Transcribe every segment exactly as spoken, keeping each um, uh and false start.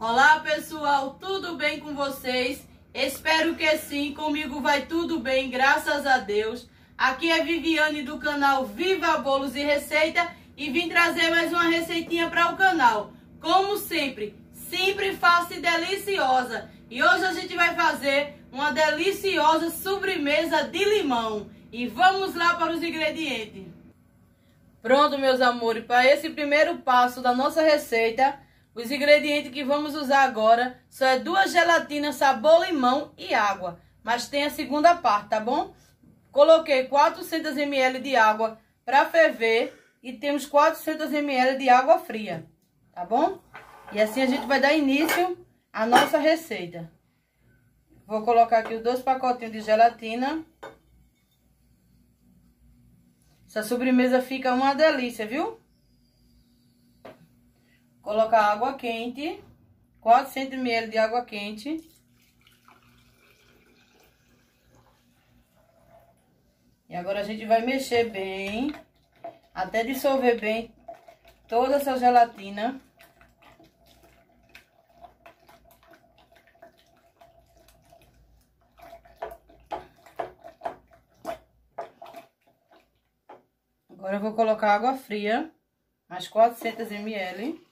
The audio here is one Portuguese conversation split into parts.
Olá pessoal, tudo bem com vocês? Espero que sim, comigo vai tudo bem, graças a Deus. Aqui é Viviane do canal Viva Bolos e Receita e vim trazer mais uma receitinha para o canal. Como sempre, sempre fácil e deliciosa. E hoje a gente vai fazer uma deliciosa sobremesa de limão. E vamos lá para os ingredientes. Pronto, meus amores, para esse primeiro passo da nossa receita, os ingredientes que vamos usar agora são é duas gelatinas sabor limão e água. Mas tem a segunda parte, tá bom? Coloquei quatrocentos mililitros de água para ferver e temos quatrocentos mililitros de água fria, tá bom? E assim a gente vai dar início à nossa receita. Vou colocar aqui os dois pacotinhos de gelatina. Essa sobremesa fica uma delícia, viu? Colocar água quente, quatrocentos mililitros de água quente. E agora a gente vai mexer bem, até dissolver bem toda essa gelatina. Agora eu vou colocar água fria, mais quatrocentos mililitros.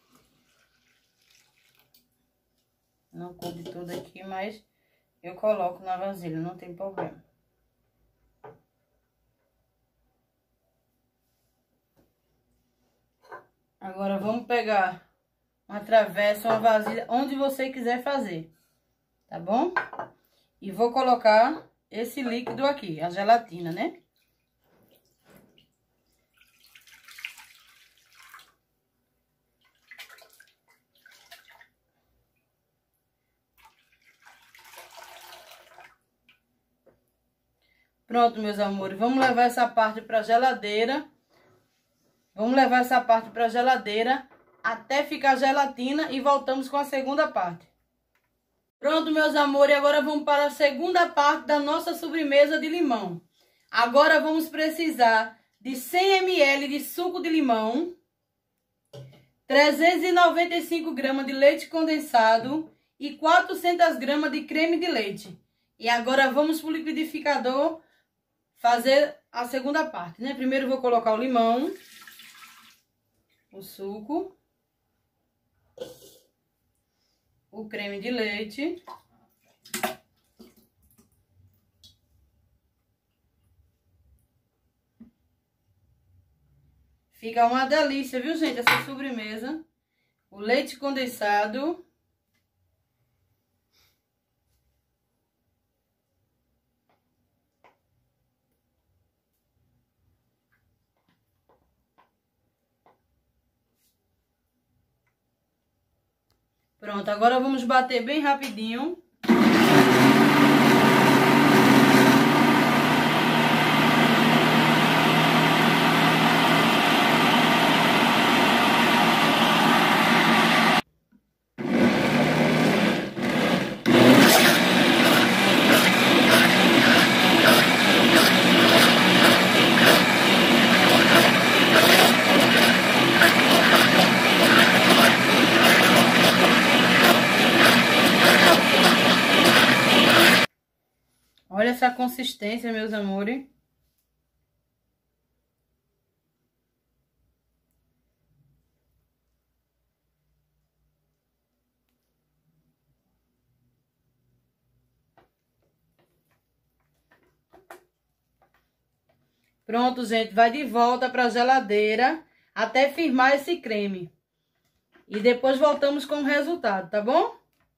Não coube tudo aqui, mas eu coloco na vasilha, não tem problema. Agora vamos pegar uma travessa, uma vasilha, onde você quiser fazer, tá bom? E vou colocar esse líquido aqui, a gelatina, né? Pronto, meus amores, vamos levar essa parte para a geladeira. Vamos levar essa parte para a geladeira até ficar gelatina e voltamos com a segunda parte. Pronto, meus amores, agora vamos para a segunda parte da nossa sobremesa de limão. Agora vamos precisar de cem mililitros de suco de limão, trezentos e noventa e cinco gramas de leite condensado e quatrocentas gramas de creme de leite. E agora vamos para o liquidificador fazer a segunda parte, né? Primeiro vou colocar o limão, o suco, o creme de leite, fica uma delícia, viu, gente, essa sobremesa. O leite condensado. Pronto, agora vamos bater bem rapidinho. Olha essa consistência, meus amores. Pronto, gente, vai de volta para a geladeira até firmar esse creme. E depois voltamos com o resultado, tá bom?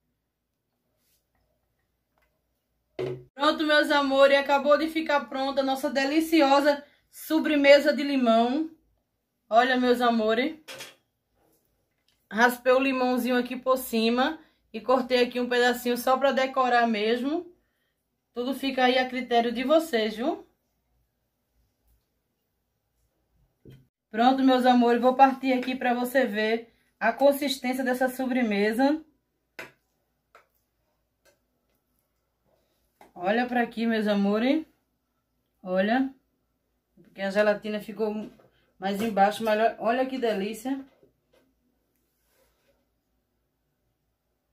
Pronto, meus amores, acabou de ficar pronta a nossa deliciosa sobremesa de limão. Olha, meus amores. Raspei o limãozinho aqui por cima e cortei aqui um pedacinho só para decorar mesmo. Tudo fica aí a critério de vocês, viu? Pronto, meus amores, vou partir aqui para você ver a consistência dessa sobremesa. Olha pra aqui, meus amores. Olha. Porque a gelatina ficou mais embaixo, mas olha que delícia.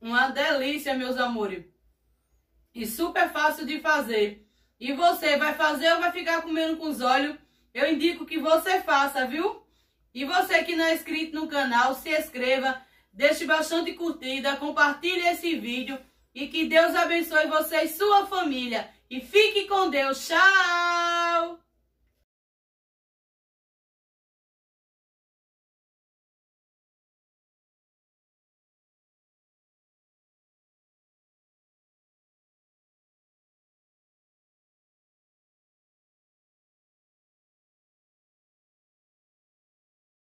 Uma delícia, meus amores. E super fácil de fazer. E você vai fazer ou vai ficar comendo com os olhos? Eu indico que você faça, viu? E você que não é inscrito no canal, se inscreva, deixe bastante curtida, compartilhe esse vídeo e que Deus abençoe você e sua família. E fique com Deus. Tchau!